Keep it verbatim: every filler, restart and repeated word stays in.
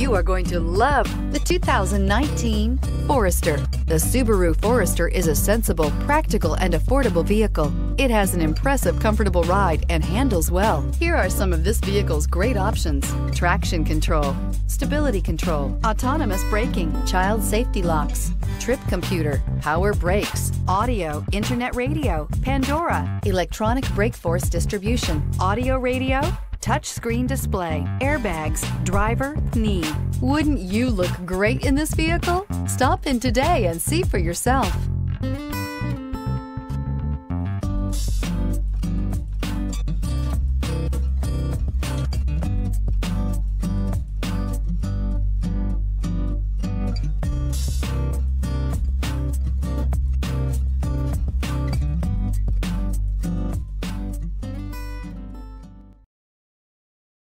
You are going to love the two thousand nineteen Forester. The Subaru Forester is a sensible, practical, and affordable vehicle. It has an impressive, comfortable ride and handles well. Here are some of this vehicle's great options: traction control, stability control, autonomous braking, child safety locks, trip computer, power brakes, audio, internet radio, Pandora, electronic brake force distribution, audio radio, touchscreen display, airbags, driver, knee. Wouldn't you look great in this vehicle? Stop in today and see for yourself.